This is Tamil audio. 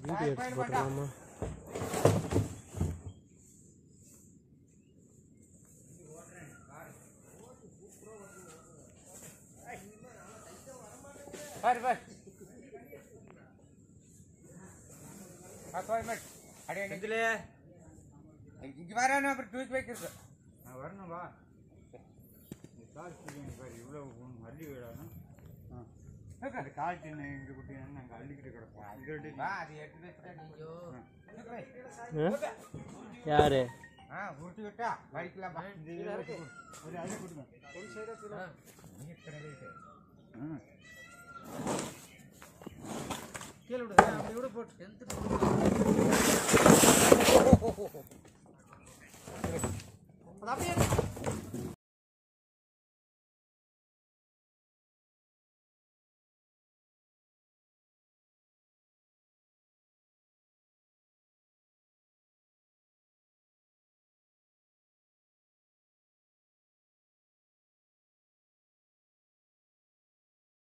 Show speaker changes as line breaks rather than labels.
வீடியோ எடுத்து போட்டுருவோமா?
பாரு பாரு கோயம்பேட் அடே நெஞ்சிலே இங்கே வரணும். அப்புறம் தூக்கி வைக்கிறது நான் வரணும். வா கால் பாரு இவ்வளோ அள்ளி விடாணும். அந்த கால் சின்ன இங்கே குட்டிங்கன்னா நாங்கள் அள்ளிக்கிட்டு கிடப்போம். அங்கே வா அது எடுத்து வச்சுட்டா
யாரு
உருட்டி விட்டா வலிக்கலாம். ஒரு அள்ளி கொடுங்க. ஒரு சைடாக கீழே விடு. அப்படி விட போட்டு அப்படியே